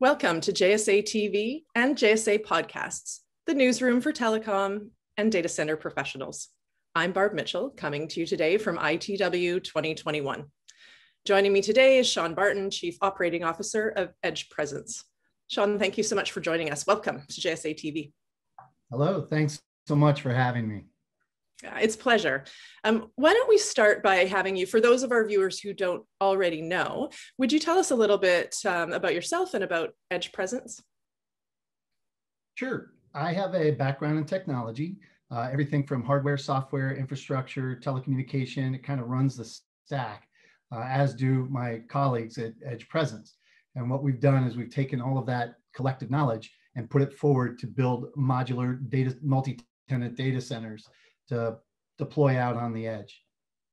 Welcome to JSA TV and JSA Podcasts, the newsroom for telecom and data center professionals. I'm Barb Mitchell, coming to you today from ITW 2021. Joining me today is Sean Barton, Chief Operating Officer of EdgePresence. Sean, thank you so much for joining us. Welcome to JSA TV. Hello, thanks so much for having me. It's a pleasure. Why don't we start by having you, for those of our viewers who don't already know, would you tell us a little bit about yourself and about EdgePresence? Sure. I have a background in technology, everything from hardware, software, infrastructure, telecommunication. It kind of runs the stack, as do my colleagues at EdgePresence. And what we've done is we've taken all of that collective knowledge and put it forward to build modular multi-tenant data centers to deploy out on the edge.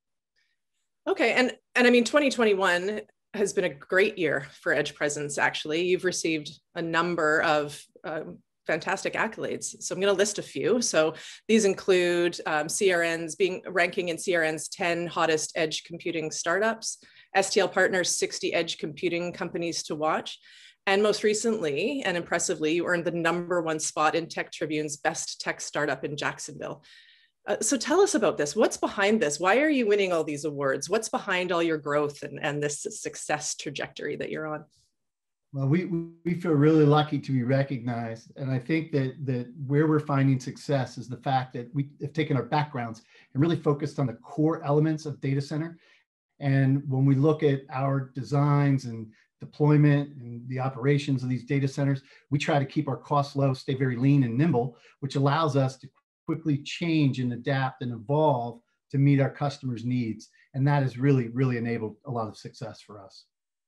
Okay, and I mean, 2021 has been a great year for EdgePresence, actually. You've received a number of fantastic accolades. So I'm going to list a few. So these include ranking in CRN's 10 hottest edge computing startups, STL Partners 60 edge computing companies to watch. And most recently, and impressively, you earned the #1 spot in Tech Tribune's best tech startup in Jacksonville. So tell us about this. What's behind this? Why are you winning all these awards? What's behind all your growth and this success trajectory that you're on? Well, we feel really lucky to be recognized. And I think that where we're finding success is the fact that we have taken our backgrounds and really focused on the core elements of data center. And when we look at our designs and deployment and the operations of these data centers, we try to keep our costs low, stay very lean and nimble, which allows us to quickly change and adapt and evolve to meet our customers' needs. And that has really, really enabled a lot of success for us.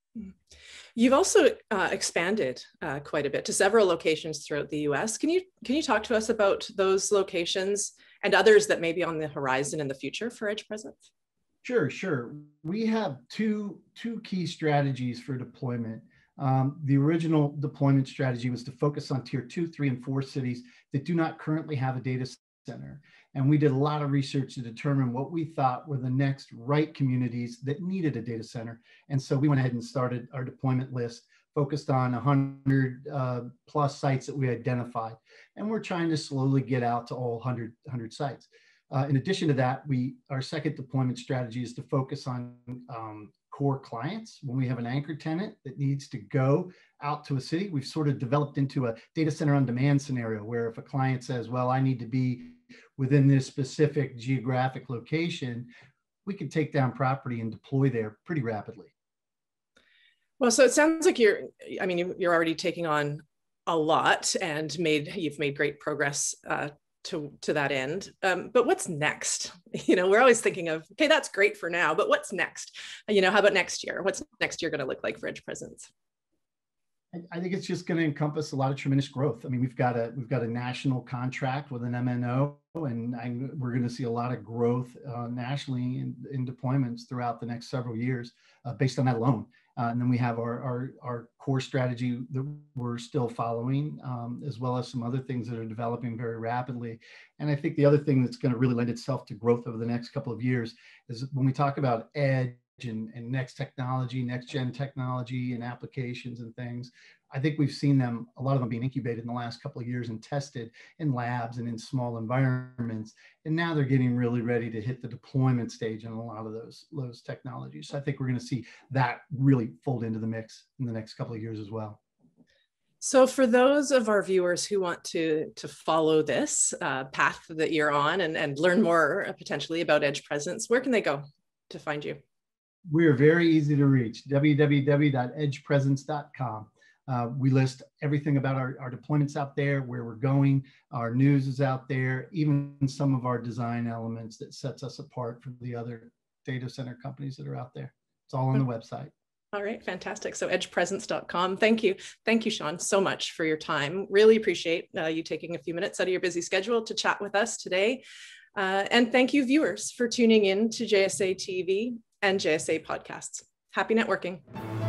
You've also expanded quite a bit to several locations throughout the US. Can you talk to us about those locations and others that may be on the horizon in the future for EdgePresence? Sure. We have two key strategies for deployment. The original deployment strategy was to focus on tier 2, 3, and 4 cities that do not currently have a data center. And we did a lot of research to determine what we thought were the next right communities that needed a data center. And so we went ahead and started our deployment list, focused on 100 plus sites that we identified. And we're trying to slowly get out to all 100 sites. In addition to that, our second deployment strategy is to focus on core clients. When we have an anchor tenant that needs to go out to a city, we've sort of developed into a data center on demand scenario where if a client says, well, I need to be within this specific geographic location, we can take down property and deploy there pretty rapidly. Well, so it sounds like you're already taking on a lot and you've made great progress to that end. But what's next? We're always thinking of, okay, that's great for now, but what's next? How about next year? What's next year going to look like for EdgePresence? I think it's just going to encompass a lot of tremendous growth. I mean, we've got a national contract with an MNO, and we're going to see a lot of growth nationally in deployments throughout the next several years based on that alone. And then we have our core strategy that we're still following, as well as some other things that are developing very rapidly. And I think the other thing that's going to really lend itself to growth over the next couple of years is when we talk about edge and next technology, next gen technology and applications and things. I think we've seen a lot of them being incubated in the last couple of years and tested in labs and in small environments. And now they're getting really ready to hit the deployment stage on a lot of those technologies. So I think we're going to see that really fold into the mix in the next couple of years as well. So for those of our viewers who want to follow this path that you're on and learn more potentially about EdgePresence, where can they go to find you? We are very easy to reach, www.edgepresence.com. We list everything about our deployments out there, where we're going, our news is out there, even some of our design elements that sets us apart from the other data center companies that are out there. It's all on the website. All right, fantastic. So edgepresence.com. Thank you, Sean, so much for your time. Really appreciate you taking a few minutes out of your busy schedule to chat with us today. And thank you, viewers, for tuning in to JSA TV and JSA Podcasts. Happy networking.